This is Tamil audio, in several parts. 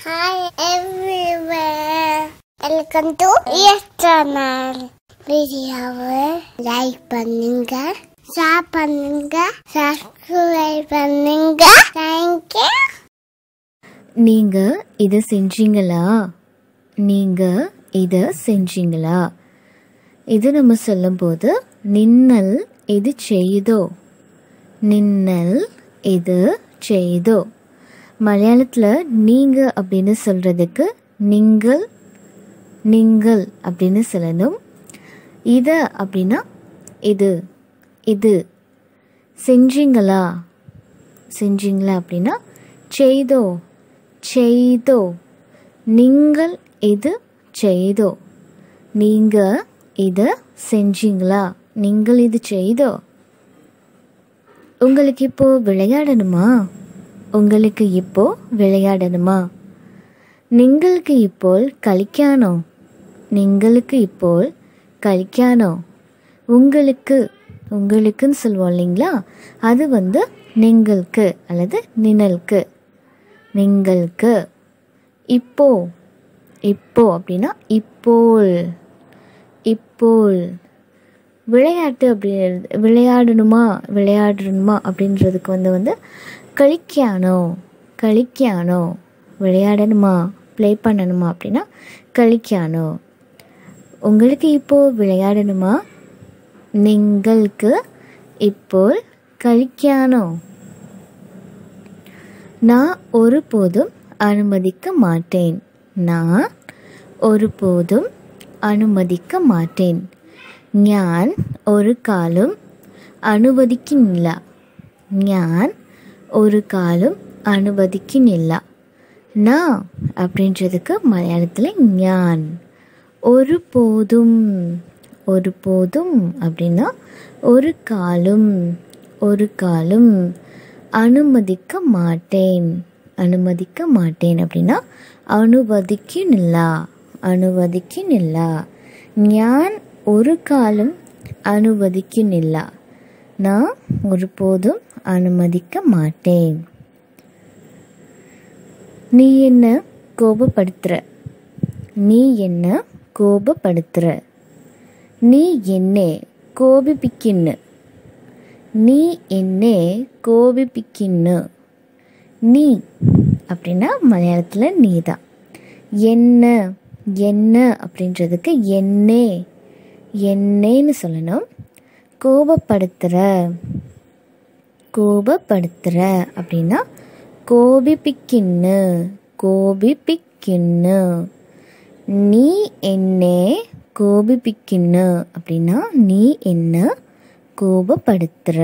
Hi everywhere. Welcome to Yes Channel. வீடியோவை லைக் பண்ணுங்க, ஷேர் பண்ணுங்க, சப்ஸ்கிரைப் பண்ணுங்க. Thank you. நீங்க இதை செஞ்சீங்களா? நீங்க இதை செஞ்சீங்களா? இது நம்ம சொல்லும்போது நின்னல் இது செய்தோ, நின்னல் இது செய்தோ. மலையாளத்தில் நீங்க அப்படின்னு சொல்றதுக்கு நீங்கள், நீங்கள் அப்படின்னு சொல்லணும். இதை அப்படின்னா இது, இது. செஞ்சீங்களா, செஞ்சீங்களா அப்படின்னா செய்தோ, செய்தோ. நீங்கள் இது செய்தோ, நீங்க இதை செஞ்சீங்களா, நீங்கள் இது செய்தோ. உங்களுக்கு இப்போ விளையாடணுமா, உங்களுக்கு இப்போ விளையாடணுமா. നിങ്ങൾക്ക് ഇപ്പോൾ കളിക്കാനോ, നിങ്ങൾക്ക് ഇപ്പോൾ കളിക്കാനോ. உங்களுக்கு, உங்களுக்குன்னு சொல்லுவோம் இல்லைங்களா, அது வந்து നിങ്ങൾക്ക് அல்லது நினலுக்கு. നിങ്ങൾക്ക്. இப்போ, இப்போ அப்படின்னா இப்போல், இப்போல். விளையாட்டு அப்படி விளையாடணுமா, விளையாடணுமா அப்படின்றதுக்கு வந்து களிக்கானோ, களிக்கானோ. விளையாடணுமா, ப்ளே பண்ணணுமா அப்படின்னா களிக்கானோ. உங்களுக்கு இப்போ விளையாடணுமா, നിങ്ങൾക്ക് ഇപ്പോൾ കളിക്കാനോ. நான் ஒருபோதும் அனுமதிக்க மாட்டேன், நான் ஒருபோதும் அனுமதிக்க மாட்டேன். ഞാൻ ഒരു കാലും അനുവദിക്കുന്നില്ല, ഞാൻ ஒரு காலும் அனுமதிக்குന്നില്ല. நான் அப்படின்றதுக்கு மலையாளத்தில் ஞான். ஒரு போதும், ஒரு போதும் அப்படின்னா ஒரு காலும், ஒரு காலும். அனுமதிக்க மாட்டேன், அனுமதிக்க மாட்டேன் அப்படின்னா அனுமதிக்குന്നില്ല, அனுமதிக்குന്നില്ല. ഞാൻ ஒரு காலும் அனுமதிக்குന്നില്ല, நான் ஒருபோதும் அனுமதிக்க மாட்டேன். நீ என்ன கோபப்படுத்துற, நீ என்ன கோபப்படுத்துற. நீ என்னை கோபிப்பிக்கின்னு, நீ என்னை கோபிப்பிக்கின்னு. நீ அப்படின்னா மலையாளத்தில் நீ தான். என்ன, என்ன அப்படின்றதுக்கு என்னே, என்னேன்னு சொல்லணும். கோபப்படுத்துகிற, கோபப்படுத்துகிற அப்படின்னா கோபிப்பிக்கின்னு, கோபிப்பிக்கின்னு. நீ என்னை கோபிப்பிக்கின்னு அப்படின்னா நீ என்ன கோபப்படுத்துகிற.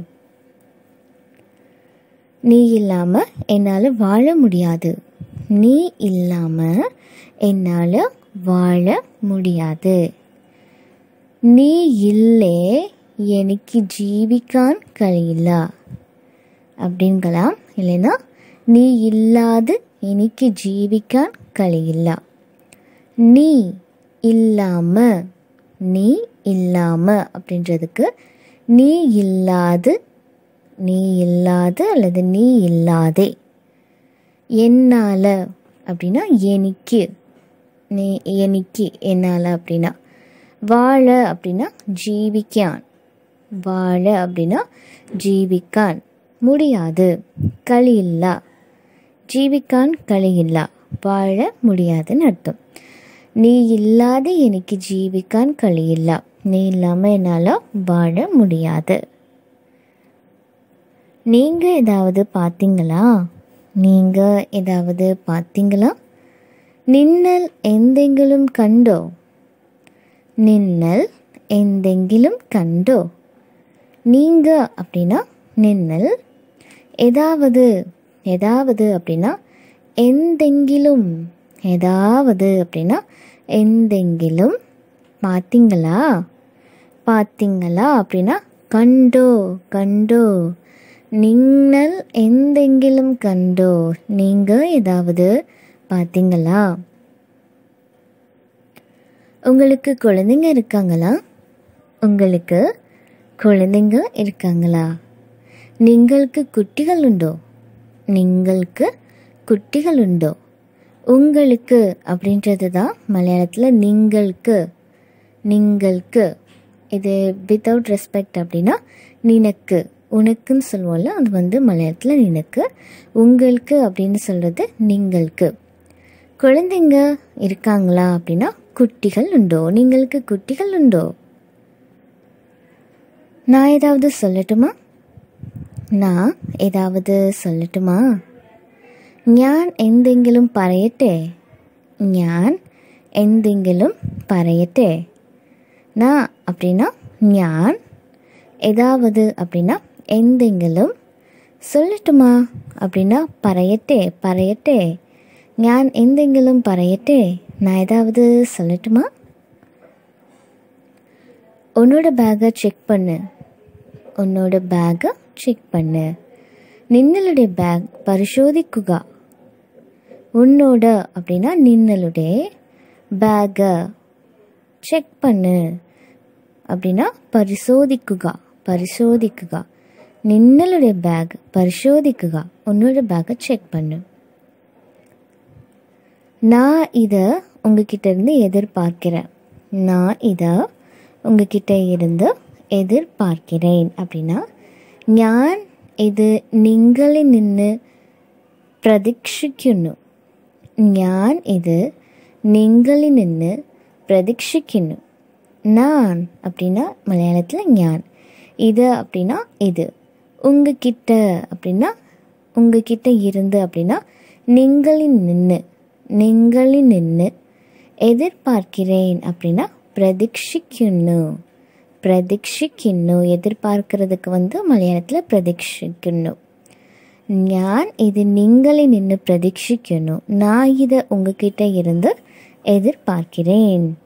நீ இல்லாமல் என்னால் வாழ முடியாது, நீ இல்லாமல் என்னால் வாழ முடியாது. നീ ഇല്ലേ എനിക്ക് ജീവിക്കാൻ കഴിയില്ല அப்படின்கலாம். இல்லைன்னா நீ இல்லாது எனக்கு ஜீவிക്കാൻ കഴിയില്ല. நீ இல்லாம, நீ இல்லாம அப்படின்றதுக்கு நீ இல்லாது, நீ இல்லாது அல்லது நீ இல்லாதே. என்னால் அப்படின்னா எனக்கு, நீ எனக்கு என்னால் அப்படின்னா. வாழ அப்படின்னா ஜீவிக்கான், வாழ அப்படின்னா ஜீவிக்கான் முடியாது. களியில்ல, ஜீவிக்கான் களியில்ல, வாழ முடியாதுன்னு அர்த்தம். நீ இல்லாத எனக்கு ஜீவிக்கான் களியில்ல, நீ இல்லாமல் என்னால் வாழ முடியாது. நீங்கள் ஏதாவது பார்த்தீங்களா, நீங்கள் ஏதாவது பார்த்தீங்களா. நின்னல் എന്തെങ്കിലും കണ്ടോ, நின்னல் എന്തെങ്കിലും கண்டோ. நீங்க அப்படின்னா நின்னல். ஏதாவது, ஏதாவது அப்படின்னா എന്തെങ്കിലും, ஏதாவது அப்படின்னா എന്തെങ്കിലും. பார்த்தீங்களா, பார்த்தீங்களா அப்படின்னா கண்டோ, கண்டோ. நீங்கள் എന്തെങ്കിലും கண்டோ, நீங்கள் ஏதாவது பார்த்தீங்களா. உங்களுக்கு குழந்தைங்க இருக்காங்களா, உங்களுக்கு குழந்தைங்க இருக்காங்களா. നിങ്ങൾക്ക് കുട്ടികളുണ്ടോ, നിങ്ങൾക്ക് കുട്ടികളുണ്ടോ. உங்களுக்கு அப்படின்றது தான் மலையாளத்தில் நீங்களுக்கு. நீங்களுக்கு இது வித்தவுட் ரெஸ்பெக்ட் அப்படின்னா நினக்கு, உனக்குன்னு சொல்லுவோம்ல, அது மலையாளத்தில் நினக்கு. உங்களுக்கு அப்படின்னு சொல்கிறது நீங்களுக்கு. குழந்தைங்க இருக்காங்களா அப்படின்னா குட்டிகள் உண்டோ, நீங்களுக்கு குட்டிகள் உண்டோ. நான் ஏதாவது சொல்லட்டுமா? ഞാൻ എന്തെങ്കിലും പറയട്ടെ? ഞാൻ എന്തെങ്കിലും പറയട്ടെ. நான் அப்படின்னா ஞான், ஏதாவது அப்படின்னா எந்தெங்கிலும், சொல்லட்டுமா அப்படின்னா പറയട്ടെ. ഞാൻ എന്തെങ്കിലും പറയട്ടെ, நான் ஏதாவது சொல்லட்டுமா? உன்னோட பேக்கை செக் பண்ணு. നിങ്ങളുടെ ബാഗ് പരിശോധിക്കുക. உன்னோட அப்படின்னா നിങ്ങളുടെ பேக்கை செக் பண்ணு அப்படின்னா பரிசோதிக்குக. നിങ്ങളുടെ பேக் பரிசோதிக்குக, உன்னோட பேக்கை செக் பண்ணு. நான் இதை உங்ககிட்ட இருந்து எதிர்பார்க்கிறேன் அப்படின்னா ഞാൻ ഇത് നിങ്ങളിൽ നിന്ന് പ്രതീക്ഷിക്കുന്നു. நான் அப்படின்னா மலையாளத்தில் ஞான், இது அப்படின்னா இது, உங்ககிட்ட அப்படின்னா உங்ககிட்ட இருந்து அப்படின்னா നിങ്ങളിൽ നിന്ന്, எதிர்பார்க்கிறேன் அப்படின்னா பிரதீக்ஷிക്കുന്നു. எதிர்பார்க்கிறதுக்கு மலையாளத்தில் பிரதீக்ஷிക്കുന്നു. ഞാൻ ഇത് നിങ്ങളിൽ നിന്ന് പ്രതീക്ഷിക്കുന്നു. நான் இதை உங்ககிட்ட இருந்து எதிர்பார்க்கிறேன்.